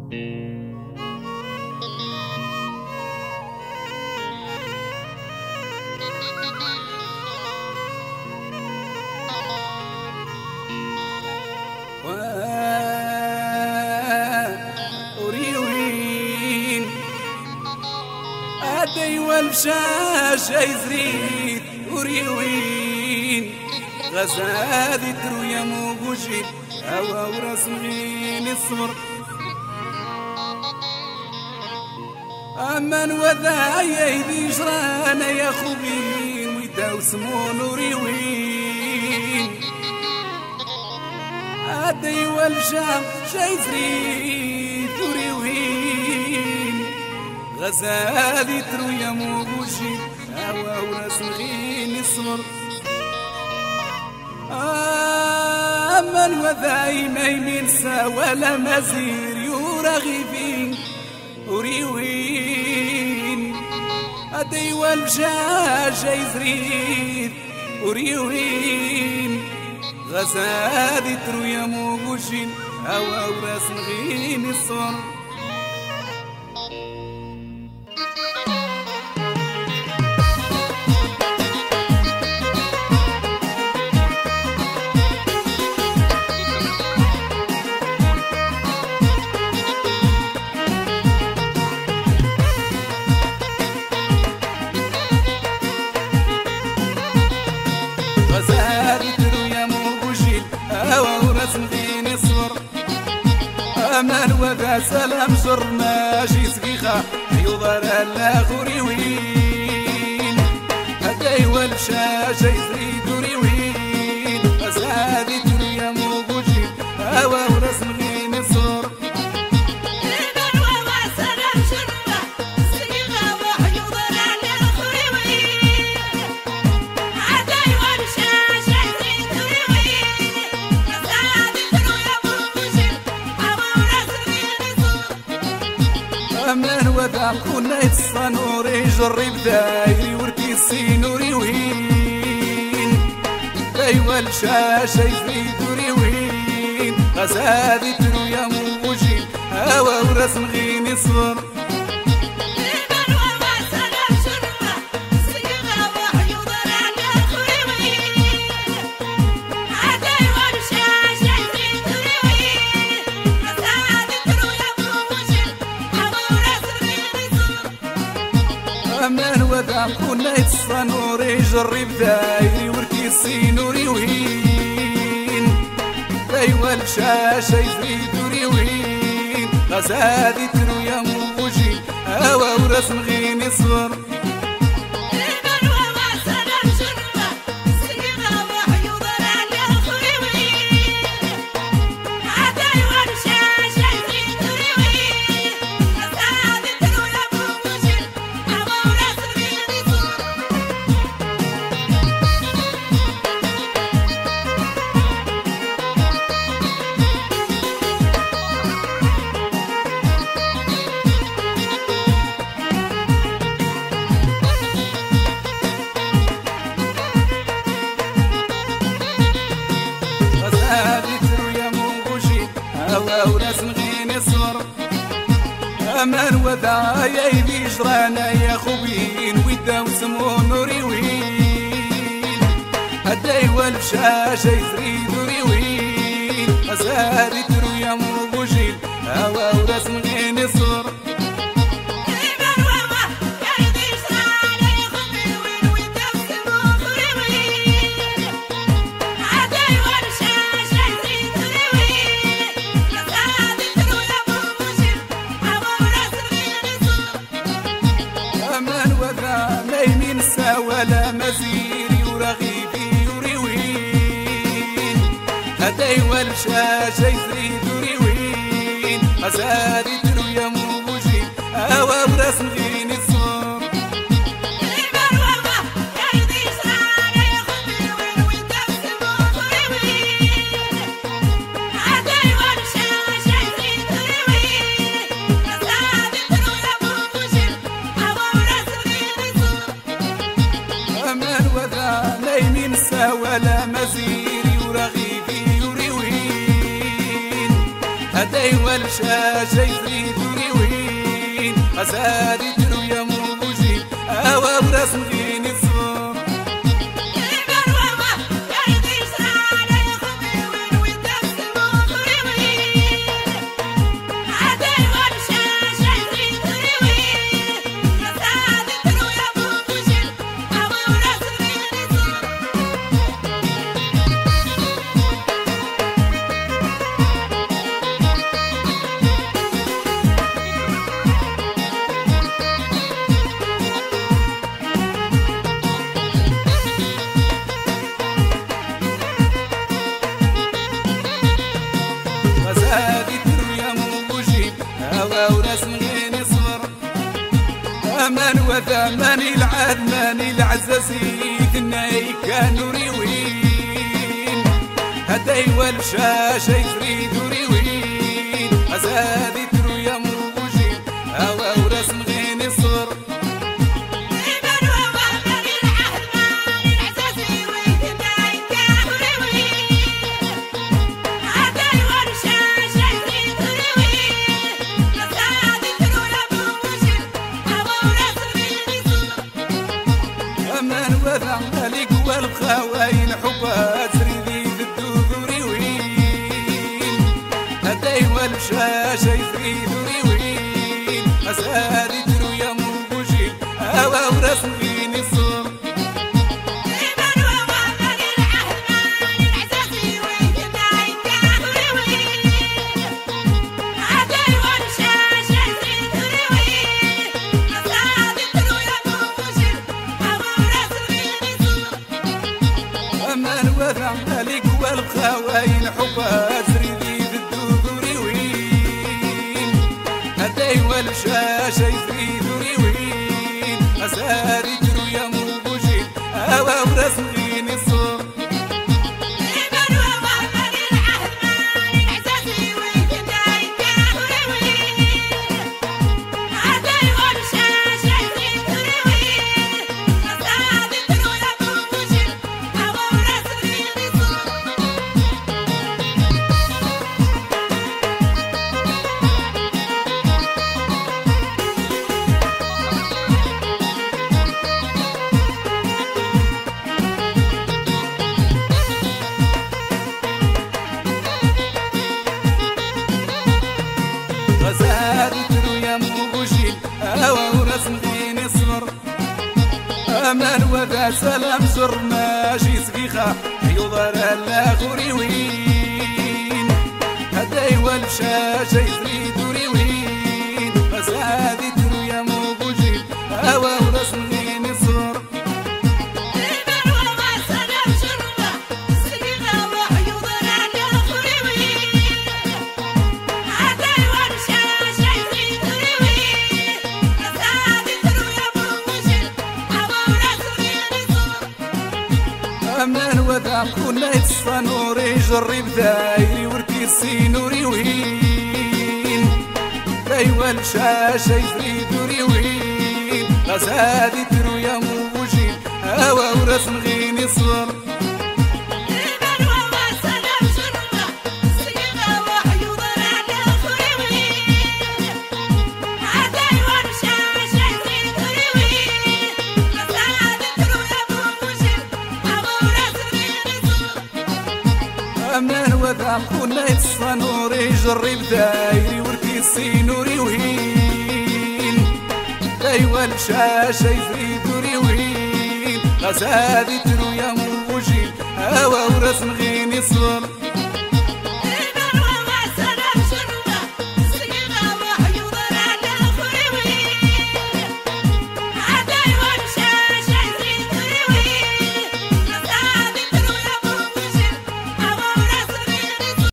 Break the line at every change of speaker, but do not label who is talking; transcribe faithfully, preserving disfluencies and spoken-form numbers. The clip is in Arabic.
والبشاش يزريد وريوين غزادي ترويا موجود هوا ورسمين الصبر أمن وذايا يدي جرانا يا خوبين ويداو سمون وريوين أدي والبشاش يزريد وريوين غزالي ترويا موجود هوا ورسمين الصبر أمن وذاي ما يمنسى ولا مزير يرغبين وريوين أدي والبشاش يزريد وريوين غزالي ترويا موجود هوا ورسمين الصبر أمان وذا سلام شر ماشي سقيخة يضر الآخر وين هداي والبشاش يزيد ريوين أسادي تريا موجود هوا ورسم غين الصور أمان وذا كنا يتصنوري جرب دايري وركيسين وريوين داي والشاشة يزيد وريوين غزادي ترويا موجين هوا ورسم غين الصبر أمان وذا كنا يتصنوري جرب دايري وركيسين وريوين داي والشاشة يزيد وريوين غزادي ترويا موجين هوا ورسم غين الصبر ورسم غين الصبر أمان وذايا يدي جرانا يا خوبين ويداو سمون ريوين هداي والبشاشة يزريد ريوين أساري ترويا موجود هوا ورسم غين الصبر ولا مزير يرغبي وريوين هداي والشاشة يزيد ريوين أسادي ترويا موجود هوا ورسم غين الصبر ولا مزير يرغبي وريوين هداي والشاشة يفريد وريوين أسادي ترو يا موجي أوا ورسم غيني الصور أمان وثماني العدناني العزازي ثناي كانوا ريوين هداي والشاشة يفريد وريوين أزادي ترو يا موجي هوا ورسم غيني صغر مالك والخواين حبات ريدي بالدوذ ريوين هداي والشاشة يفريد ريوين أسادي ترو يا موجي هوا ورسم غيني الصور مالك والخواين حبات ريدي بالدوذ ريوين هداي والشاشة يفريد ريوين أسادي ترو يا موجي هوا ورسم غيني الصور أمان وذا سلام سر ماشي سقيخة يضر اللاخوري وين هداي والشاشة يفريد ريوين فسادي ترو يا موجي هوا ورسم غيني صور أمان وذا كنا يتصنوري جرب ذايري وركي السينوري وين ذاي والشاشة يفريد ريوين غسادي ترو يا موجي هوا ورسم غيني صور أمان وذا كنا يتصنوري جرب ذايري وركي السينوري وين ذاي والشاشة يفريد ريوين غسادي ترو يا موجي هوا ورسم غيني صور